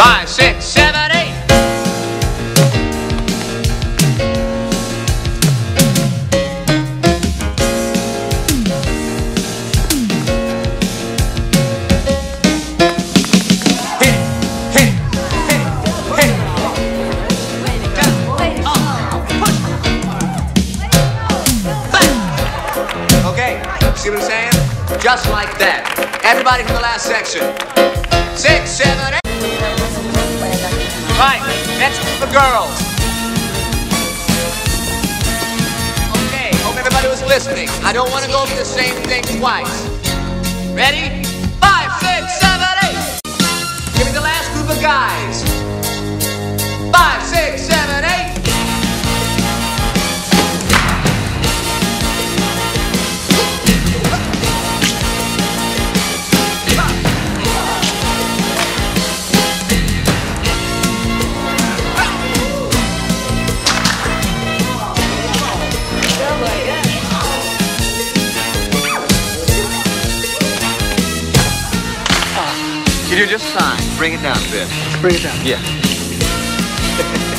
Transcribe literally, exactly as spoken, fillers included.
Five, six, seven, eight. See what I'm saying? Just like that. Everybody from the last section. Six, seven, eight. Right, next group of girls. Okay, hope everybody was listening. I don't want to go over the same thing twice. Ready? Five, six, seven, eight. Give me the last group of guys. Five, six, seven, eight. You do just fine. Bring it down a bit. Bring it down. Yeah.